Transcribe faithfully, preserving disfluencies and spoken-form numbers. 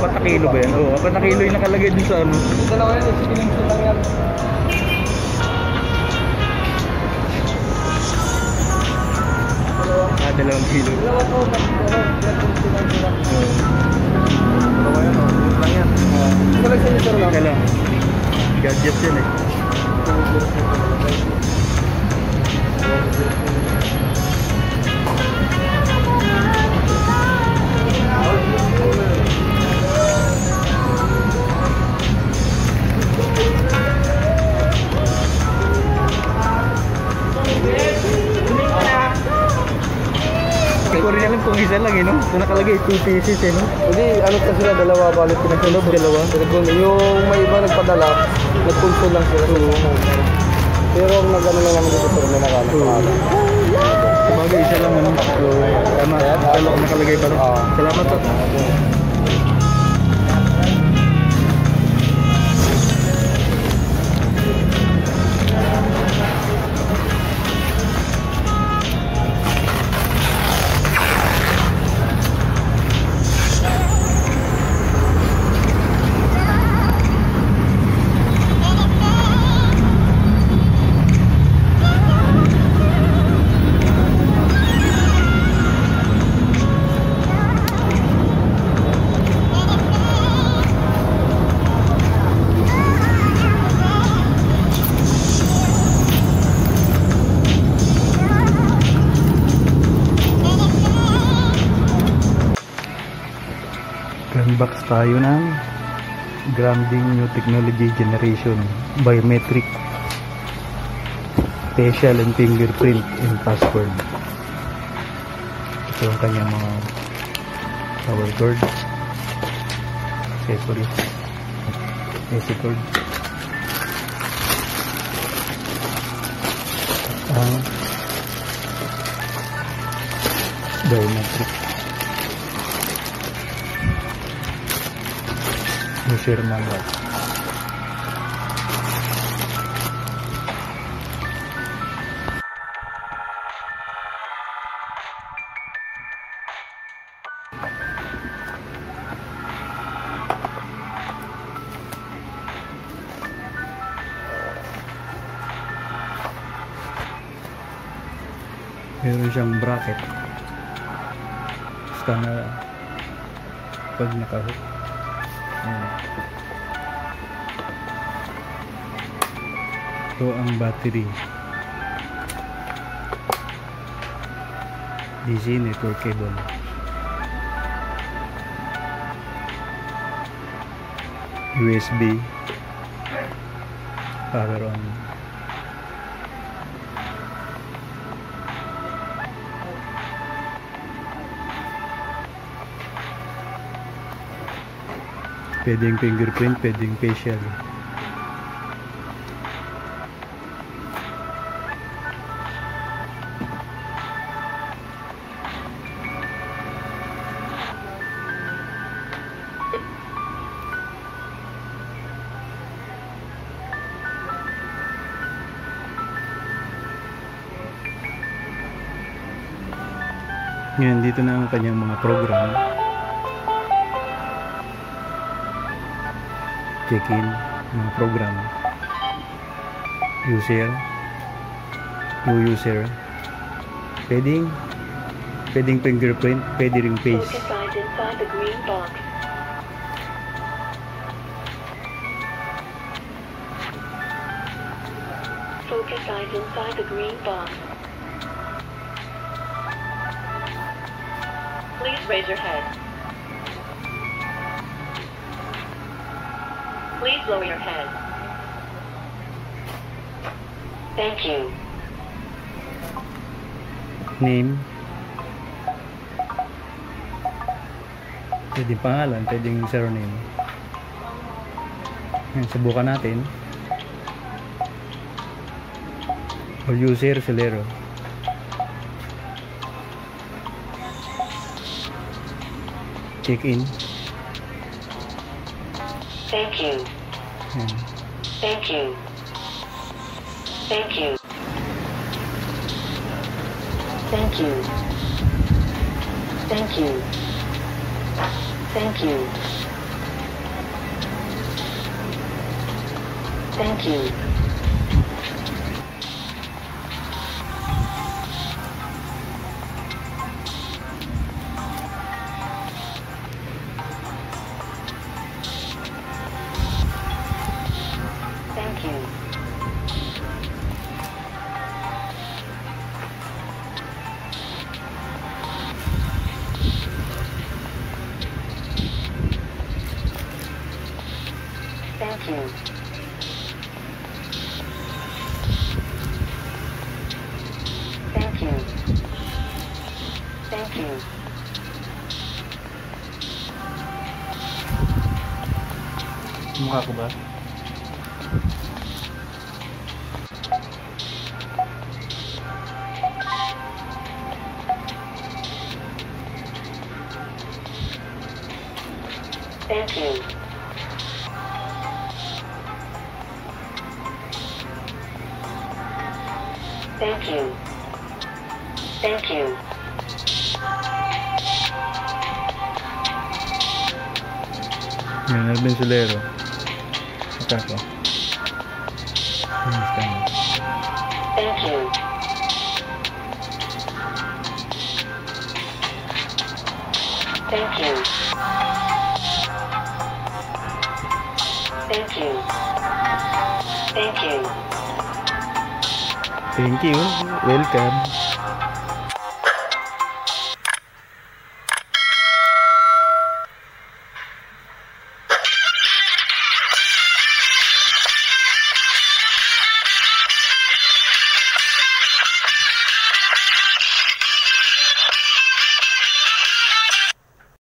apat na kilo ba yan? Oo, apat na kilo yung nakalagay dun sa ano. Dalawa yan, sige lang lang yan. Ah, dalawang kilo. Dalawa to, dalawa yan, o. Yun lang yan. Ito lang sa inyo, sir, lang. Ito lang. Gadget yan eh. Hindi ko rin alam kung isa lang eh, no? So nakalagay two pieces eh, no? Hindi, ano pa sila, dalawa balit pinagsunog, dalawa. Yung may iba nagpadala, nagpunso lang sila. Pero nag-ano lang naman dito sir, may nakanak pa. Sabagay, isa lang ano. So, tama, isa lang nakalagay pa rin. Salamat po. Unbox tayo ng Granding New Technology Generation Biometric Facial and Fingerprint and Password. Ito ang kanyang mga power cord, accessory, A C cord, ang Biometric user manual. Meron siyang bracket basta na pag nakahook. Ayan. Ito ang battery, D C network cable, U S B power on, pwedeng fingerprint, pwedeng facial. Ngayon, dito na ang kanyang mga program. Check-in, mga program. User, new user. Pwedeng, pwedeng fingerprint, pwede ring face. Focus eyes inside the green box. Focus eyes inside the green box. Please raise your head. Please lower your head. Thank you. Name. Pwedeng pangalan, pwedeng surname. Yan, subukan natin. Or user, Solero. Check-in. Thank you. Yan. Thank you. Thank you. Thank you. Thank you. Thank you. Thank you. Thank you. Thank you. Thank you. Thank you. Mukha ko ba? Thank you. Thank you. Thank you. Yan, nagbensulero. Mukha ko. Yan, scan. Thank you. Thank you. Thank you. Thank you. Thank you. Welcome.